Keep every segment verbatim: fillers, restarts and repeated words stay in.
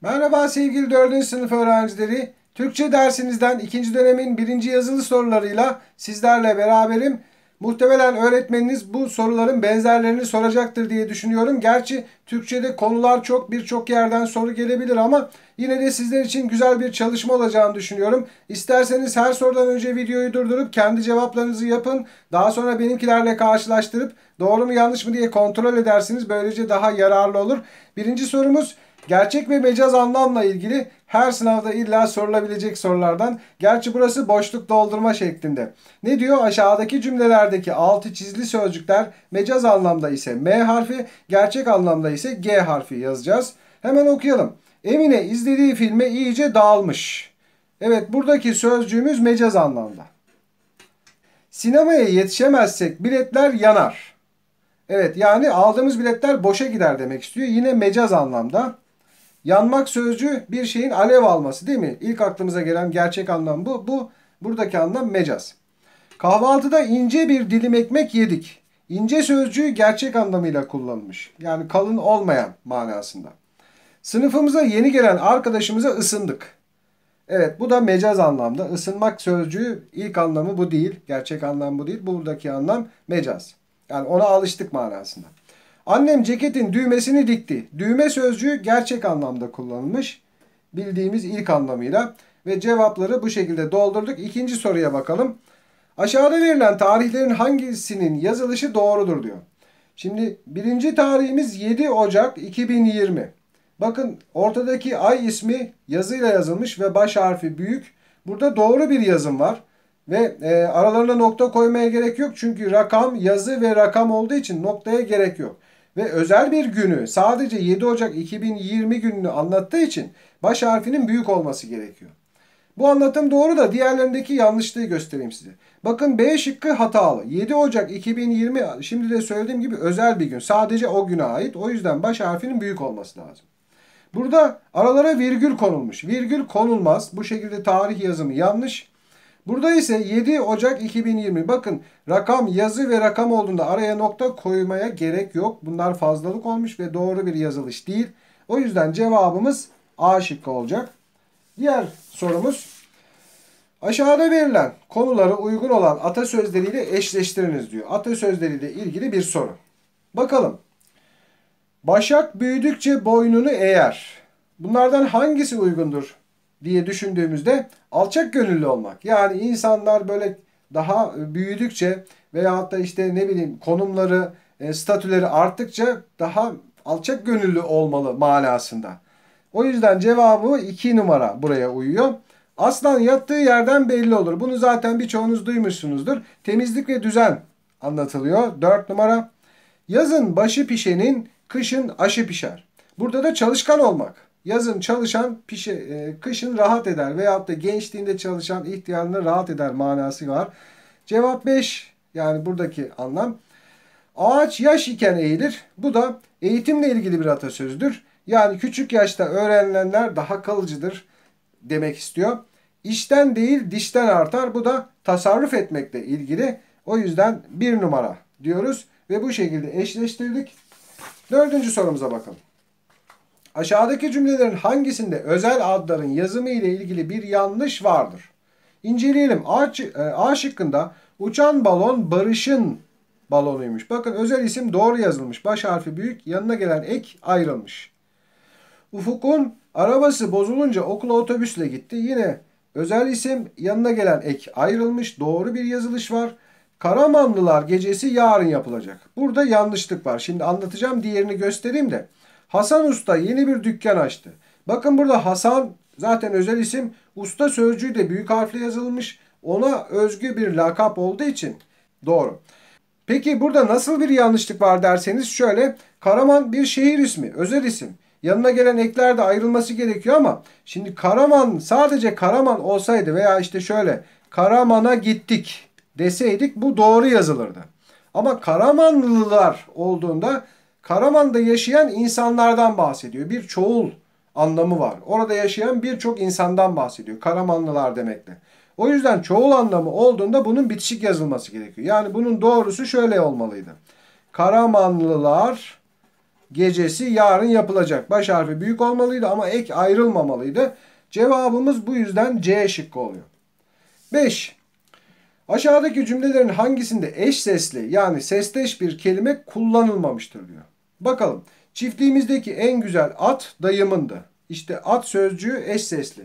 Merhaba sevgili dördüncü sınıf öğrencileri. Türkçe dersinizden ikinci dönemin birinci yazılı sorularıyla sizlerle beraberim. Muhtemelen öğretmeniniz bu soruların benzerlerini soracaktır diye düşünüyorum. Gerçi Türkçe'de konular çok, birçok yerden soru gelebilir ama yine de sizler için güzel bir çalışma olacağını düşünüyorum. İsterseniz her sorudan önce videoyu durdurup kendi cevaplarınızı yapın. Daha sonra benimkilerle karşılaştırıp doğru mu yanlış mı diye kontrol edersiniz. Böylece daha yararlı olur. Birinci sorumuz: gerçek ve mecaz anlamla ilgili her sınavda illa sorulabilecek sorulardan. Gerçi burası boşluk doldurma şeklinde. Ne diyor? Aşağıdaki cümlelerdeki altı çizili sözcükler mecaz anlamda ise M harfi, gerçek anlamda ise G harfi yazacağız. Hemen okuyalım. Emine izlediği filme iyice dağılmış. Evet, buradaki sözcüğümüz mecaz anlamda. Sinemaya yetişemezsek biletler yanar. Evet, yani aldığımız biletler boşa gider demek istiyor. Yine mecaz anlamda. Yanmak sözcüğü bir şeyin alev alması değil mi? İlk aklımıza gelen gerçek anlam bu. Bu buradaki anlam mecaz. Kahvaltıda ince bir dilim ekmek yedik. İnce sözcüğü gerçek anlamıyla kullanılmış. Yani kalın olmayan manasında. Sınıfımıza yeni gelen arkadaşımıza ısındık. Evet, bu da mecaz anlamda. Isınmak sözcüğü ilk anlamı bu değil. Gerçek anlam bu değil. Buradaki anlam mecaz. Yani ona alıştık manasında. Annem ceketin düğmesini dikti. Düğme sözcüğü gerçek anlamda kullanılmış. Bildiğimiz ilk anlamıyla. Ve cevapları bu şekilde doldurduk. İkinci soruya bakalım. Aşağıda verilen tarihlerin hangisinin yazılışı doğrudur diyor. Şimdi birinci tarihimiz yedi Ocak iki bin yirmi. Bakın ortadaki ay ismi yazıyla yazılmış ve baş harfi büyük. Burada doğru bir yazım var. Ve e, aralarına nokta koymaya gerek yok. Çünkü rakam, yazı ve rakam olduğu için noktaya gerek yok. Ve özel bir günü, sadece yedi Ocak iki bin yirmi gününü anlattığı için baş harfinin büyük olması gerekiyor. Bu anlatım doğru da diğerlerindeki yanlışlığı göstereyim size. Bakın B şıkkı hatalı. yedi Ocak iki bin yirmi, şimdi de söylediğim gibi, özel bir gün. Sadece o güne ait. O yüzden baş harfinin büyük olması lazım. Burada aralara virgül konulmuş. Virgül konulmaz. Bu şekilde tarih yazımı yanlış. Burada ise yedi Ocak iki bin yirmi. Bakın, rakam, yazı ve rakam olduğunda araya nokta koymaya gerek yok. Bunlar fazlalık olmuş ve doğru bir yazılış değil. O yüzden cevabımız A şıkkı olacak. Diğer sorumuz: aşağıda verilen konulara uygun olan atasözleriyle eşleştiriniz diyor. Atasözleriyle ilgili bir soru. Bakalım. Başak büyüdükçe boynunu eğer. Bunlardan hangisi uygundur diye düşündüğümüzde alçak gönüllü olmak. Yani insanlar böyle daha büyüdükçe veyahut da işte ne bileyim konumları, statüleri arttıkça daha alçak gönüllü olmalı manasında. O yüzden cevabı iki numara buraya uyuyor. Aslan yattığı yerden belli olur. Bunu zaten birçoğunuz duymuşsunuzdur. Temizlik ve düzen anlatılıyor. dört numara. Yazın başı pişenin kışın aşı pişer. Burada da çalışkan olmak. Yazın çalışan pişe, e, kışın rahat eder veyahut da gençliğinde çalışan ihtiyarında rahat eder manası var. Cevap beş, yani buradaki anlam. Ağaç yaş iken eğilir. Bu da eğitimle ilgili bir atasözüdür. Yani küçük yaşta öğrenilenler daha kalıcıdır demek istiyor. İşten değil dişten artar. Bu da tasarruf etmekle ilgili. O yüzden bir numara diyoruz ve bu şekilde eşleştirdik. Dördüncü sorumuza bakalım. Aşağıdaki cümlelerin hangisinde özel adların yazımı ile ilgili bir yanlış vardır? İnceleyelim. A, A şıkkında uçan balon Barış'ın balonuymuş. Bakın, özel isim doğru yazılmış. Baş harfi büyük, yanına gelen ek ayrılmış. Ufuk'un arabası bozulunca okula otobüsle gitti. Yine özel isim, yanına gelen ek ayrılmış. Doğru bir yazılış var. Karamanlılar gecesi yarın yapılacak. Burada yanlışlık var. Şimdi anlatacağım, diğerini göstereyim de. Hasan Usta yeni bir dükkan açtı. Bakın, burada Hasan zaten özel isim. Usta sözcüğü de büyük harfle yazılmış. Ona özgü bir lakap olduğu için doğru. Peki burada nasıl bir yanlışlık var derseniz şöyle. Karaman bir şehir ismi, özel isim. Yanına gelen ekler de ayrılması gerekiyor ama şimdi Karaman sadece Karaman olsaydı veya işte şöyle Karaman'a gittik deseydik bu doğru yazılırdı. Ama Karamanlılar olduğunda Karaman'da yaşayan insanlardan bahsediyor. Bir çoğul anlamı var. Orada yaşayan birçok insandan bahsediyor. Karamanlılar demekle. O yüzden çoğul anlamı olduğunda bunun bitişik yazılması gerekiyor. Yani bunun doğrusu şöyle olmalıydı. Karamanlılar gecesi yarın yapılacak. Baş harfi büyük olmalıydı ama ek ayrılmamalıydı. Cevabımız bu yüzden C şıkkı oluyor. beş. Aşağıdaki cümlelerin hangisinde eş sesli yani sesteş bir kelime kullanılmamıştır diyor. Bakalım. Çiftliğimizdeki en güzel at dayımındı. İşte at sözcüğü eş sesli.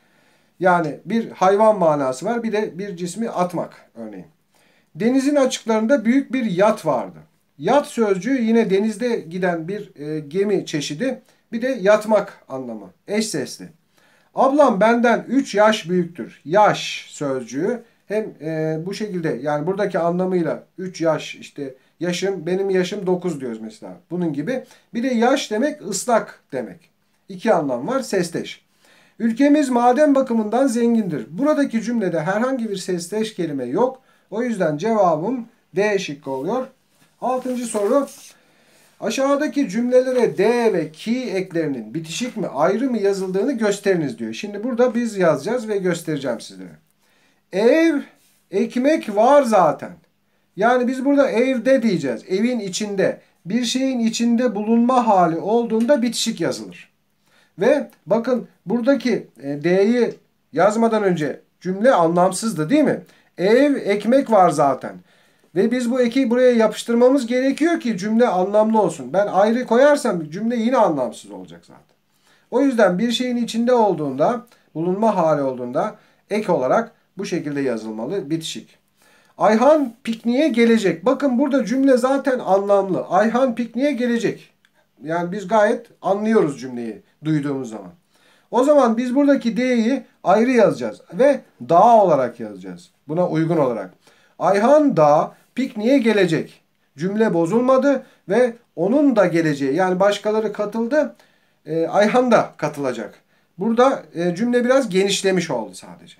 Yani bir hayvan manası var, bir de bir cismi atmak örneğin. Denizin açıklarında büyük bir yat vardı. Yat sözcüğü yine denizde giden bir e, gemi çeşidi. Bir de yatmak anlamı. Eş sesli. Ablam benden üç yaş büyüktür. Yaş sözcüğü hem e, bu şekilde yani buradaki anlamıyla üç yaş işte yaşım benim yaşım dokuz diyoruz mesela. Bunun gibi. Bir de yaş demek ıslak demek. İki anlam var. Sesteş. Ülkemiz maden bakımından zengindir. Buradaki cümlede herhangi bir sesteş kelime yok. O yüzden cevabım D şıkkı oluyor. Altıncı soru. Aşağıdaki cümlelere D ve ki eklerinin bitişik mi ayrı mı yazıldığını gösteriniz diyor. Şimdi burada biz yazacağız ve göstereceğim sizlere. Ev, ekmek var zaten. Yani biz burada evde diyeceğiz. Evin içinde. Bir şeyin içinde bulunma hali olduğunda bitişik yazılır. Ve bakın buradaki D'yi yazmadan önce cümle anlamsızdı değil mi? Ev, ekmek var zaten. Ve biz bu eki buraya yapıştırmamız gerekiyor ki cümle anlamlı olsun. Ben ayrı koyarsam cümle yine anlamsız olacak zaten. O yüzden bir şeyin içinde olduğunda, bulunma hali olduğunda ek olarak bu şekilde yazılmalı, bitişik. Ayhan pikniğe gelecek. Bakın burada cümle zaten anlamlı. Ayhan pikniğe gelecek. Yani biz gayet anlıyoruz cümleyi duyduğumuz zaman. O zaman biz buradaki D'yi ayrı yazacağız ve dağ olarak yazacağız. Buna uygun olarak. Ayhan da pikniğe gelecek. Cümle bozulmadı ve onun da geleceği yani başkaları katıldı. E, Ayhan da katılacak. Burada e, cümle biraz genişlemiş oldu sadece.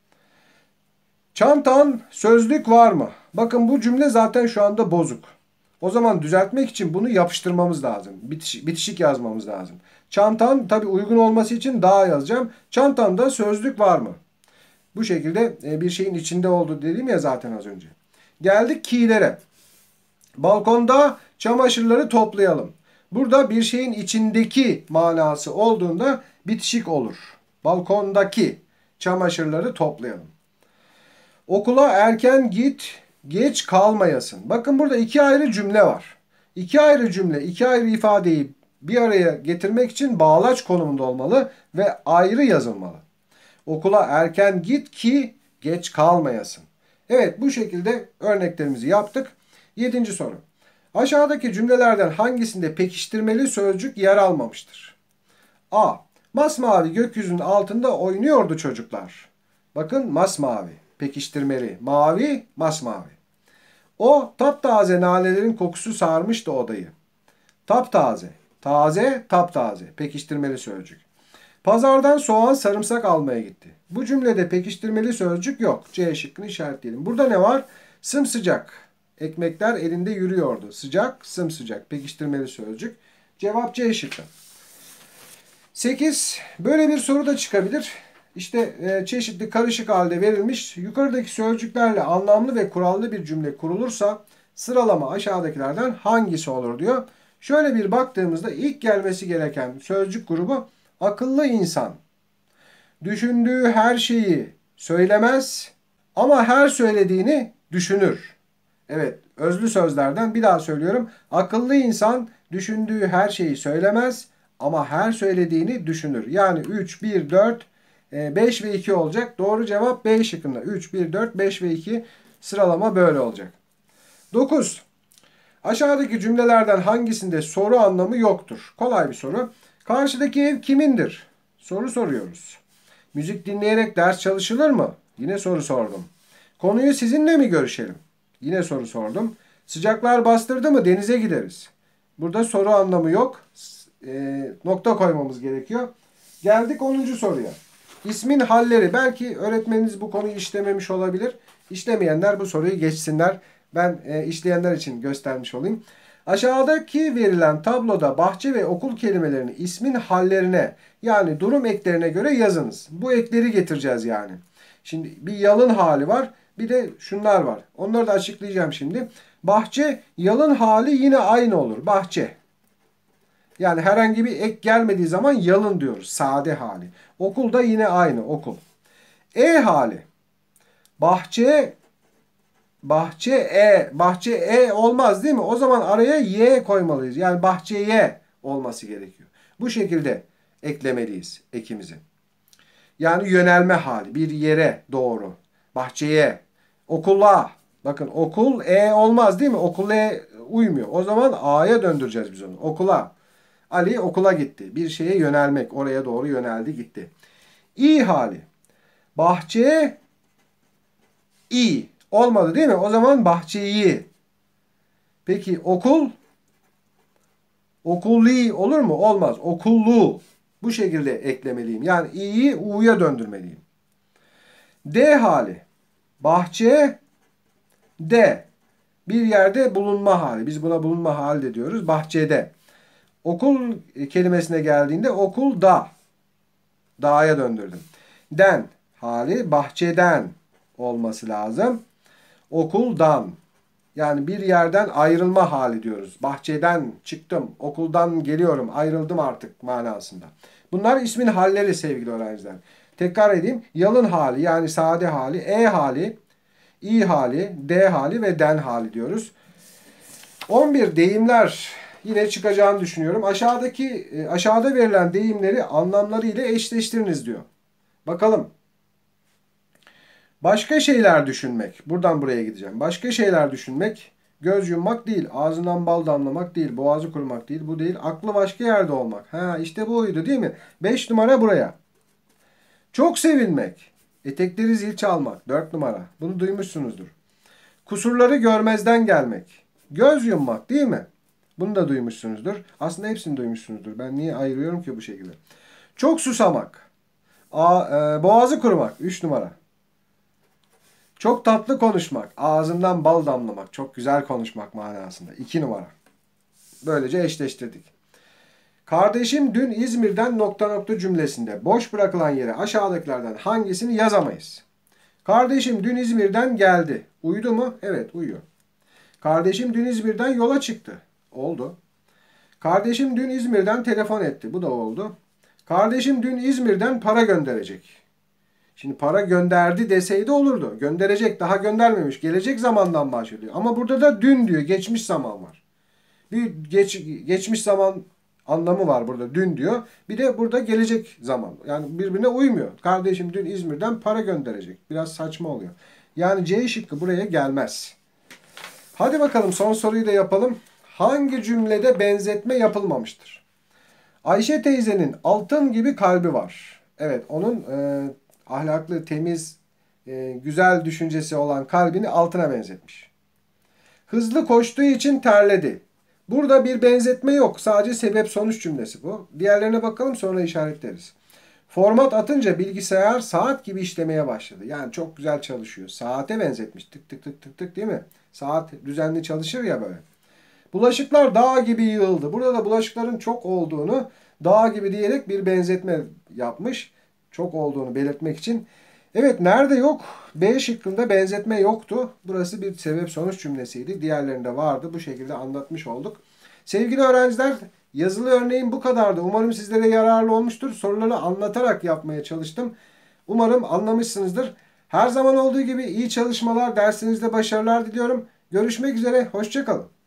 Çantan sözlük var mı? Bakın bu cümle zaten şu anda bozuk. O zaman düzeltmek için bunu yapıştırmamız lazım. Bitişik, bitişik yazmamız lazım. Çantan tabii uygun olması için daha yazacağım. Çantanda sözlük var mı? Bu şekilde bir şeyin içinde oldu dedim ya zaten az önce. Geldik ki'lere. Balkonda çamaşırları toplayalım. Burada bir şeyin içindeki manası olduğunda bitişik olur. Balkondaki çamaşırları toplayalım. Okula erken git, geç kalmayasın. Bakın burada iki ayrı cümle var. İki ayrı cümle, iki ayrı ifadeyi bir araya getirmek için bağlaç konumunda olmalı ve ayrı yazılmalı. Okula erken git ki geç kalmayasın. Evet bu şekilde örneklerimizi yaptık. Yedinci soru. Aşağıdaki cümlelerden hangisinde pekiştirmeli sözcük yer almamıştır? A. Masmavi gökyüzünün altında oynuyordu çocuklar. Bakın masmavi. Pekiştirmeli. Mavi, masmavi. O taptaze nanelerin kokusu sarmıştı odayı. Taptaze. Taze, taptaze. Pekiştirmeli sözcük. Pazardan soğan sarımsak almaya gitti. Bu cümlede pekiştirmeli sözcük yok. C şıkkını işaretleyelim. Burada ne var? Sımsıcak. Ekmekler elinde yürüyordu. Sıcak, sımsıcak. Pekiştirmeli sözcük. Cevap C şıkkı. sekiz. Böyle bir soru da çıkabilir. İşte e, çeşitli karışık halde verilmiş. Yukarıdaki sözcüklerle anlamlı ve kurallı bir cümle kurulursa sıralama aşağıdakilerden hangisi olur diyor. Şöyle bir baktığımızda ilk gelmesi gereken sözcük grubu akıllı insan. Düşündüğü her şeyi söylemez ama her söylediğini düşünür. Evet, özlü sözlerden bir daha söylüyorum. Akıllı insan düşündüğü her şeyi söylemez ama her söylediğini düşünür. Yani üç, bir, dört, beş ve iki olacak. Doğru cevap B şıkkında. üç, bir, dört, beş ve iki sıralama böyle olacak. dokuz. Aşağıdaki cümlelerden hangisinde soru anlamı yoktur? Kolay bir soru. Karşıdaki ev kimindir? Soru soruyoruz. Müzik dinleyerek ders çalışılır mı? Yine soru sordum. Konuyu sizinle mi görüşelim? Yine soru sordum. Sıcaklar bastırdı mı denize gideriz. Burada soru anlamı yok. E, nokta koymamız gerekiyor. Geldik onuncu soruya. İsmin halleri. Belki öğretmeniniz bu konuyu işlememiş olabilir. İşlemeyenler bu soruyu geçsinler. Ben e, işleyenler için göstermiş olayım. Aşağıdaki verilen tabloda bahçe ve okul kelimelerini ismin hallerine yani durum eklerine göre yazınız. Bu ekleri getireceğiz yani. Şimdi bir yalın hali var. Bir de şunlar var. Onları da açıklayacağım şimdi. Bahçe yalın hali yine aynı olur. Bahçe. Yani herhangi bir ek gelmediği zaman yalın diyoruz. Sade hali. Okul da yine aynı okul. E hali. Bahçe bahçe e bahçe e olmaz değil mi? O zaman araya y koymalıyız. Yani bahçeye olması gerekiyor. Bu şekilde eklemeliyiz ekimizi. Yani yönelme hali. Bir yere doğru. Bahçeye. Okula. Bakın okul e olmaz değil mi? Okul e uymuyor. O zaman a'ya döndüreceğiz biz onu. Okula. Ali okula gitti. Bir şeye yönelmek. Oraya doğru yöneldi gitti. İ hali. Bahçe i. Olmadı değil mi? O zaman bahçeyi. Peki okul? Okulli olur mu? Olmaz. Okullu. Bu şekilde eklemeliyim. Yani i'yi u'ya döndürmeliyim. D hali. Bahçe de. Bir yerde bulunma hali. Biz buna bulunma hali de diyoruz. Bahçede. Okul kelimesine geldiğinde okulda. Da'ya döndürdüm. Den hali bahçeden olması lazım. Okuldan. Yani bir yerden ayrılma hali diyoruz. Bahçeden çıktım, okuldan geliyorum, ayrıldım artık manasında. Bunlar ismin halleri sevgili öğrenciler. Tekrar edeyim. Yalın hali yani sade hali, e hali, i hali, d hali ve den hali diyoruz. on bir deyimler yine çıkacağını düşünüyorum. Aşağıdaki aşağıda verilen deyimleri anlamları ile eşleştiriniz diyor. Bakalım. Başka şeyler düşünmek. Buradan buraya gideceğim. Başka şeyler düşünmek göz yummak değil. Ağzından bal damlamak değil. Boğazı kurumak değil. Bu değil. Aklı başka yerde olmak. Ha işte bu oydu değil mi? beş numara buraya. Çok sevilmek. Etekleri zil çalmak. dört numara. Bunu duymuşsunuzdur. Kusurları görmezden gelmek. Göz yummak değil mi? Bunu da duymuşsunuzdur. Aslında hepsini duymuşsunuzdur. Ben niye ayırıyorum ki bu şekilde? Çok susamak. A, e, boğazı kurumak. üç numara. Çok tatlı konuşmak. Ağzından bal damlamak. Çok güzel konuşmak manasında. iki numara. Böylece eşleştirdik. Kardeşim dün İzmir'den nokta nokta cümlesinde boş bırakılan yere aşağıdakilerden hangisini yazamayız? Kardeşim dün İzmir'den geldi. Uyudu mu? Evet uyuyor. Kardeşim dün İzmir'den yola çıktı. Oldu. Kardeşim dün İzmir'den telefon etti. Bu da oldu. Kardeşim dün İzmir'den para gönderecek. Şimdi para gönderdi deseydi olurdu. Gönderecek, daha göndermemiş. Gelecek zamandan bahsediyor. Ama burada da dün diyor. Geçmiş zaman var. Bir geç, geçmiş zaman anlamı var burada. Dün diyor. Bir de burada gelecek zaman. Yani birbirine uymuyor. Kardeşim dün İzmir'den para gönderecek. Biraz saçma oluyor. Yani C şıkkı buraya gelmez. Hadi bakalım son soruyu da yapalım. Hangi cümlede benzetme yapılmamıştır? Ayşe teyzenin altın gibi kalbi var. Evet onun e, ahlaklı, temiz, e, güzel düşüncesi olan kalbini altına benzetmiş. Hızlı koştuğu için terledi. Burada bir benzetme yok. Sadece sebep sonuç cümlesi bu. Diğerlerine bakalım sonra işaretleriz. Format atınca bilgisayar saat gibi işlemeye başladı. Yani çok güzel çalışıyor. Saate benzetmiş. Tık tık tık tık tık değil mi? Saat düzenli çalışır ya böyle. Bulaşıklar dağ gibi yığıldı. Burada da bulaşıkların çok olduğunu dağ gibi diyerek bir benzetme yapmış. Çok olduğunu belirtmek için. Evet nerede yok? B şıkkında benzetme yoktu. Burası bir sebep sonuç cümlesiydi. Diğerlerinde vardı. Bu şekilde anlatmış olduk. Sevgili öğrenciler yazılı örneğim bu kadardı. Umarım sizlere yararlı olmuştur. Soruları anlatarak yapmaya çalıştım. Umarım anlamışsınızdır. Her zaman olduğu gibi iyi çalışmalar, dersinizde başarılar diliyorum. Görüşmek üzere. Hoşça kalın.